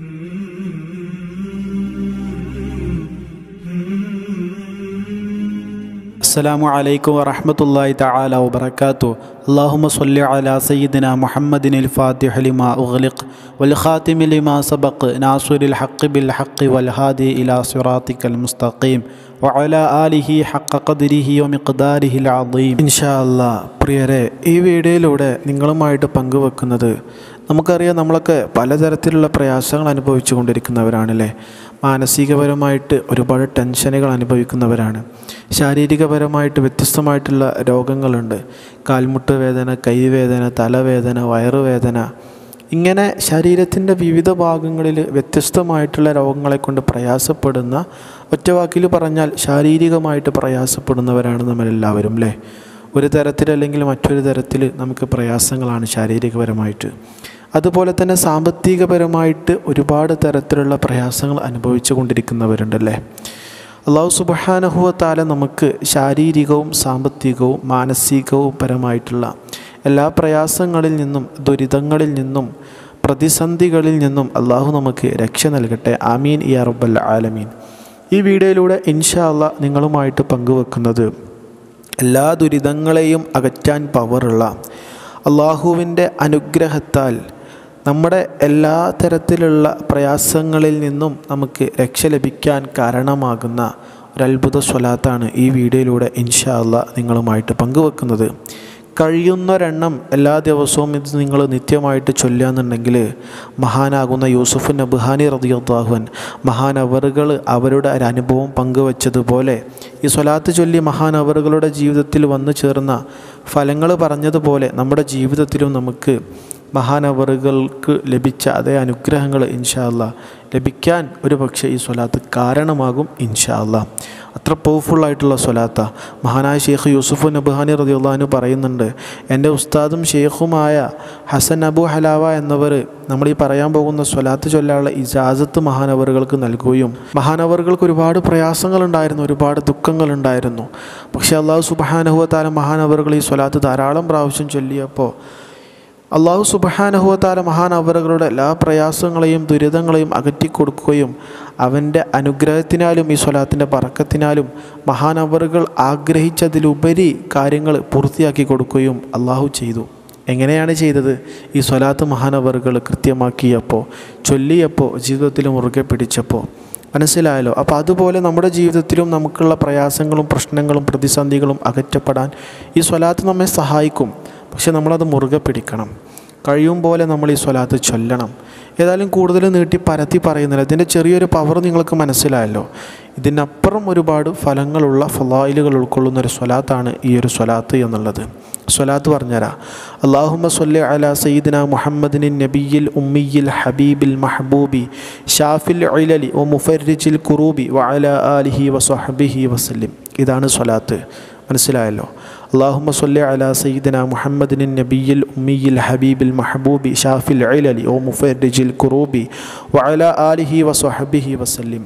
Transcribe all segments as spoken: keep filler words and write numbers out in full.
السلام عليكم ورحمة الله تعالى وبركاته. اللهم صل على سيدنا محمد الفاتح لما أغلق والخاتم لما سبق ناصر الحق بالحق والهادي إلى صراطك المستقيم وعلى آله حق قدره ومقداره العظيم. إن شاء الله പ്രിയരെ, ഈ വീഡിയോയിലൂടെ നിങ്ങളുമായിട്ട് പങ്കുവെക്കുന്നത്, നമുക്കറിയാം നമ്മളൊക്കെ പലതരത്തിലുള്ള പ്രയാസങ്ങൾ അനുഭവിച്ചു കൊണ്ടിരിക്കുന്നവരാണല്ലേ. മാനസികപരമായിട്ട് ഒരുപാട് ടെൻഷനുകൾ അനുഭവിക്കുന്നവരാണ്. ശാരീരികപരമായിട്ട് വ്യത്യസ്തമായിട്ടുള്ള രോഗങ്ങളുണ്ട്. കാൽമുട്ട് വേദന, കൈവേദന, തലവേദന, വയറുവേദന, ഇങ്ങനെ ശരീരത്തിൻ്റെ വിവിധ ഭാഗങ്ങളിൽ വ്യത്യസ്തമായിട്ടുള്ള രോഗങ്ങളെ കൊണ്ട് പ്രയാസപ്പെടുന്ന, ഒറ്റവാക്കിൽ പറഞ്ഞാൽ ശാരീരികമായിട്ട് പ്രയാസപ്പെടുന്നവരാണ് നമ്മളെല്ലാവരും അല്ലേ. ഒരു തരത്തിലല്ലെങ്കിൽ മറ്റൊരു തരത്തിൽ നമുക്ക് പ്രയാസങ്ങളാണ് ശാരീരികപരമായിട്ട്. അതുപോലെ തന്നെ സാമ്പത്തികപരമായിട്ട് ഒരുപാട് തരത്തിലുള്ള പ്രയാസങ്ങൾ അനുഭവിച്ചു കൊണ്ടിരിക്കുന്നവരുണ്ടല്ലേ. അല്ലാഹു സുബ്ഹാനഹു വ തആല നമുക്ക് ശാരീരികവും സാമ്പത്തികവും മാനസികവും പരമായിട്ടുള്ള എല്ലാ പ്രയാസങ്ങളിൽ നിന്നും ദുരിതങ്ങളിൽ നിന്നും പ്രതിസന്ധികളിൽ നിന്നും അല്ലാഹു നമുക്ക് രക്ഷ നൽകട്ടെ. ആമീൻ യാ റബ്ബൽ ആലമീൻ. ഈ വീഡിയോയിലൂടെ ഇൻഷാ അല്ലാഹ് നിങ്ങളുമായിട്ട് പങ്കുവെക്കുന്നത്, എല്ലാ ദുരിതങ്ങളെയും അകറ്റാൻ പവറുള്ള അല്ലാഹുവിൻ്റെ അനുഗ്രഹത്താൽ നമ്മുടെ എല്ലാ തരത്തിലുള്ള പ്രയാസങ്ങളിൽ നിന്നും നമുക്ക് രക്ഷ ലഭിക്കാൻ കാരണമാകുന്ന ഒരത്ഭുത സ്വലാത്താണ് ഈ വീഡിയോയിലൂടെ ഇൻഷാ അല്ലാഹ് നിങ്ങളുമായിട്ട് പങ്കുവെക്കുന്നത്. കഴിയുന്നൊരെണ്ണം എല്ലാ ദിവസവും ഇത് നിങ്ങൾ നിത്യമായിട്ട് ചൊല്ലുകയെന്നുണ്ടെങ്കിൽ മഹാനാകുന്ന യൂസുഫ് നബ്ഹാനി റളിയല്ലാഹു അൻഹു മഹാനവറുകൾ അവരുടെ ഒരു അനുഭവം പങ്കുവച്ചതുപോലെ ഈ സ്വലാത്ത് ചൊല്ലി മഹാനവറുകളുടെ ജീവിതത്തിൽ വന്നു ചേർന്ന ഫലങ്ങൾ പറഞ്ഞതുപോലെ നമ്മുടെ ജീവിതത്തിലും നമുക്ക് മഹാനവറുകൾക്ക് ലഭിച്ച അതേ അനുഗ്രഹങ്ങൾ ഇൻഷാ അല്ലാഹ് ലഭിക്കാൻ ഒരു പക്ഷേ ഈ സ്വലാത്ത് കാരണമാകും ഇൻഷാ അല്ലാഹ്. അത്ര പവർഫുള്ളായിട്ടുള്ള സ്വലാത്താണ്. മഹാനായ ഷെയ്ഖ് യൂസുഫ് നബ്ഹാനി റളിയല്ലാഹു അൻഹു പറയുന്നുണ്ട്, എൻ്റെ ഉസ്താദും ഷെയ്ഖുമായ ഹസൻ അബു ഹലാവ എന്നവർ നമ്മൾ ഈ പറയാൻ പോകുന്ന സ്വലാത്ത് ചൊല്ലാനുള്ള ഇജാസത്ത് മഹാനവറുകൾക്ക് നൽകുകയും, മഹാനവറുകൾക്ക് ഒരുപാട് പ്രയാസങ്ങളുണ്ടായിരുന്നു, ഒരുപാട് ദുഃഖങ്ങളുണ്ടായിരുന്നു. പക്ഷേ അല്ലാഹു സുബ്ഹാനഹു വ തആല മഹാനവറുകൾ ഈ സ്വലാത്ത് ധാരാളം പ്രാവശ്യം ചൊല്ലിയപ്പോൾ അല്ലാഹു സുബ്ഹാനഹു വ തആല മഹാനവറുകളുടെ എല്ലാ പ്രയാസങ്ങളെയും ദുരിതങ്ങളെയും അകറ്റിക്കൊടുക്കുകയും അവൻ്റെ അനുഗ്രഹത്തിനാലും ഈ സ്വലാത്തിൻ്റെ ബറക്കത്തിനാലും മഹാനവറുകൾ ആഗ്രഹിച്ചതിലുപരി കാര്യങ്ങൾ പൂർത്തിയാക്കി കൊടുക്കുകയും അല്ലാഹു ചെയ്തു. എങ്ങനെയാണ് ചെയ്തത്? ഈ സ്വലാത്ത് മഹാനവറുകൾ കൃത്യമാക്കിയപ്പോൾ, ചൊല്ലിയപ്പോൾ, ജീവിതത്തിൽ മുറുകെ പിടിച്ചപ്പോൾ. മനസ്സിലായല്ലോ? അപ്പോൾ അതുപോലെ നമ്മുടെ ജീവിതത്തിലും നമുക്കുള്ള പ്രയാസങ്ങളും പ്രശ്നങ്ങളും പ്രതിസന്ധികളും അകറ്റപ്പെടാൻ ഈ സ്വലാത്ത് നമ്മെ സഹായിക്കും. പക്ഷെ നമ്മളത് മുറുകെ പിടിക്കണം. കഴിയും പോലെ നമ്മൾ ഈ സ്വലാത്ത് ചൊല്ലണം. ഏതായാലും കൂടുതൽ നീട്ടി പരത്തി പറയുന്നില്ല, ഇതിൻ്റെ ചെറിയൊരു പവർ നിങ്ങൾക്ക് മനസ്സിലായല്ലോ. ഇതിനപ്പുറം ഒരുപാട് ഫലങ്ങളുള്ള ഫളായിലുകൾ ഉൾക്കൊള്ളുന്ന ഒരു സ്വലാത്താണ് ഈ ഒരു സ്വലാത്ത് എന്നുള്ളത്. സ്വലാത്ത് പറഞ്ഞുതരാം. അല്ലാഹുമ്മ സ്വല്ലി അലാ സയ്യിദിന മുഹമ്മദിൻ നബിയിൽ ഉമ്മിയിൽ ഹബീബിൽ മഹബൂബി ഷാഫിൽ ഇലലി വ മുഫർരിജിൽ കുറൂബി വ അലാ ആലിഹി വ സ്വഹ്ബിഹി വസല്ലിം. ഇതാണ് സ്വലാത്ത്. മനസ്സിലായല്ലോ? അല്ലാഹുമ്മ സ്വല്ലി അലാ സയ്യിദിന മുഹമ്മദിൻ നബിയിൽ ഉമ്മിയിൽ ഹബീബിൽ മഹബൂബി ഷാഫിൽ ഇലലി വ മുഫർരിജിൽ കുറൂബി വ അലാ ആലിഹി വ സ്വഹ്ബിഹി വസല്ലിം.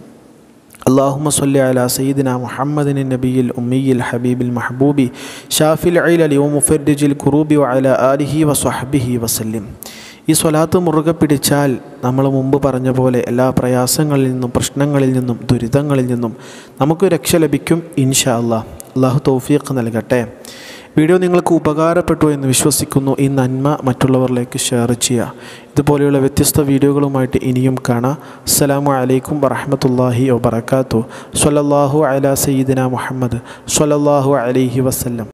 اللهم صل على سيدنا محمد النبي الأمي الحبيب المحبوب شافي العلل ومفرج الكروب وعلى آله وصحبه وسلم. ഈ സ്വലാത്ത് മുറുകെ പിടിച്ചാൽ നമ്മൾ മുമ്പ് പറഞ്ഞ പോലെ എല്ലാ പ്രയാസങ്ങളിൽ നിന്നും പ്രശ്നങ്ങളിൽ നിന്നും ദുരിതങ്ങളിൽ നിന്നും നമുക്ക് രക്ഷ ലഭിക്കും ഇൻഷാ അല്ലാഹ്. അല്ലാഹു തൗഫീഖ് നൽകട്ടെ. വീഡിയോ നിങ്ങൾക്ക് ഉപകാരപ്പെട്ടു എന്ന് വിശ്വസിക്കുന്നു. ഈ നന്മ മറ്റുള്ളവരിലേക്ക് ഷെയർ ചെയ്യുക. ഇതുപോലെയുള്ള വ്യത്യസ്ത വീഡിയോകളുമായിട്ട് ഇനിയും കാണാം. അസ്സലാമു അലൈക്കും വറഹ്മത്തുള്ളാഹി വബറകാതുഹു. സ്വല്ലല്ലാഹു അലാ സയ്യിദിന മുഹമ്മദ് സ്വല്ലല്ലാഹു അലൈഹി വസല്ലം.